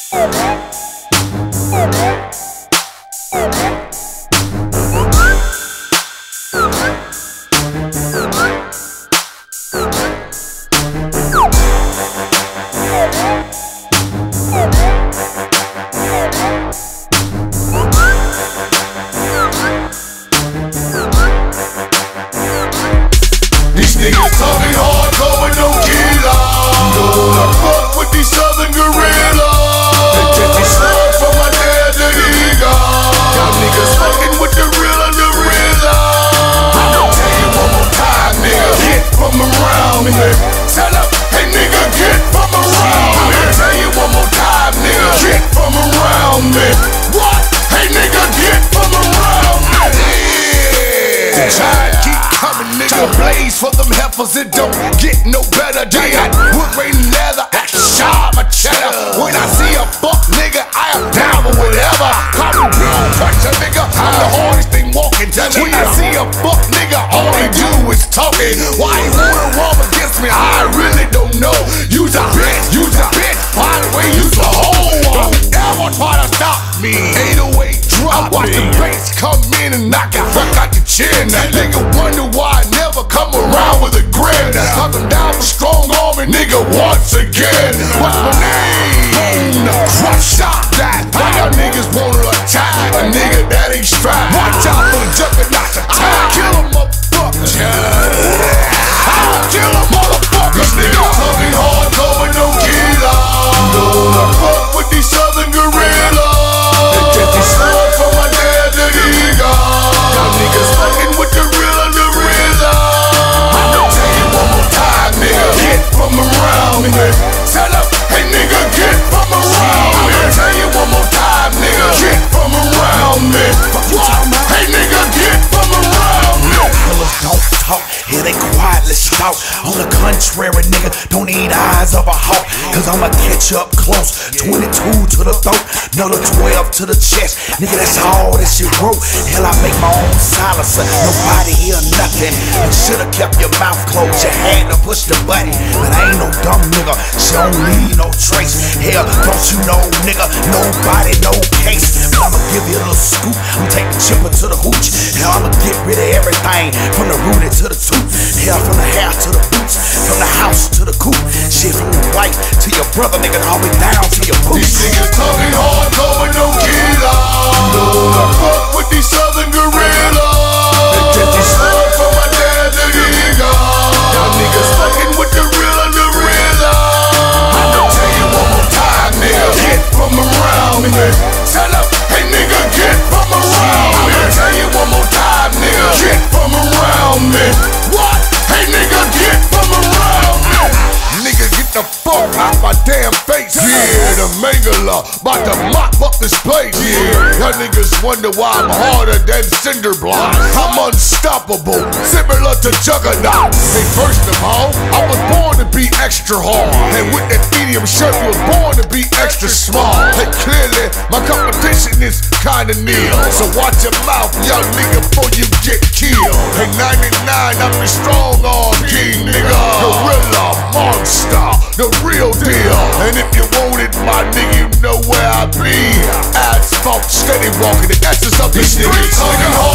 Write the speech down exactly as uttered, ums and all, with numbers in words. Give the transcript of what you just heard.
These niggas talking hardcore but no killer. I fuck with these southern gorillas. They get these slugs from my dad to Eagle. Y'all niggas fucking with the real and the realer. I'ma tell you one more time, nigga, get from around me. Tell up, hey nigga, get from around me. I'ma tell you one more time, nigga, get from around me. What? Hey nigga, get from around me. Yeah. The giant keep coming, nigga. Blaze for them heifers, it don't get no better. They got wood grain leather, extra sharp, my cheddar. When I see a buck, nigga, I am down with whatever. Call me real pressure, nigga. I'm the hardest thing walking. When I see a buck, nigga, all they do is talking. Why he wanna rub against me? I really don't know. Use a bitch, use a bitch. By the way, use a hoe. Don't ever try to stop me. eight oh eight drop. I watch the bass come in and knock it fuck out the chin. That nigga wonder why I never come around with a grin. Knock him down for strong arming, nigga, once again. What's my name? Crush shot that. Why y'all niggas wanna attack a nigga that ain't strapped? Watch out for the juggernaut attack. Kill him, motherfucker. I'll kill him, motherfucker. These niggas talking hardcore but no killer. I fuck with these southern gorillas. They get these slugs from my dad to Eagle. Y'all niggas fucking with the real and the realer. I'ma tell you one more time, nigga, get from around me. Tell up, hey nigga, get from around me. I'ma tell you one more time, nigga, get from around me. What? Hey nigga, get from around me. Killers don't talk, here they quietly stalk. On the contrary, nigga, don't need eyes of a hawk. Cause I'ma catch up close. twenty-two to the throat, another twelve to the chest. Nigga, that's all that shit wrote. Hell, I make my own silencer. Nobody hear nothing. You should've kept your mouth closed. You had to push the button. But I ain't no dumb nigga. She don't leave no trace. Hell, don't you know, nigga? Nobody, no case. But I'ma give you a little scoop. I'ma take the chipper to the hooch. Hell, I'ma get rid of everything. From the rooty to the tooth. Hell, from the hair to the boots. From the house to the coop. Shit, from your wife to your brother, nigga, all the way down to your pooch. These niggas talking hardcore but no killer. I fuck with these southern gorillas. They get these slugs from my dad to Eagle. Y'all niggas fucking with the real and the realer. I'ma tell you one more time, nigga, get from around me. Tell up, hey nigga, get from around me. I'ma tell you one more time, nigga, get from around me. What? Hey nigga, get from around me. Nigga, get the fuck out my damn face. Yeah, the Mangala, bout to mop up this place. Yeah, y'all niggas wonder why I'm harder than cinder block. I'm unstoppable, similar to Juggernaut. Hey, first of all, I was born to be extra hard. And with that medium shirt, you was born to be extra small. Hey, clearly, my competition is kinda near. So watch your mouth, young nigga, before you get killed. Hey, ninety-nine, I'm the strong arm king, nigga. Gorilla, monster, the real deal. And if you want it, my nigga, you know where I be. Asphalt, steady walking, the essence of the streets.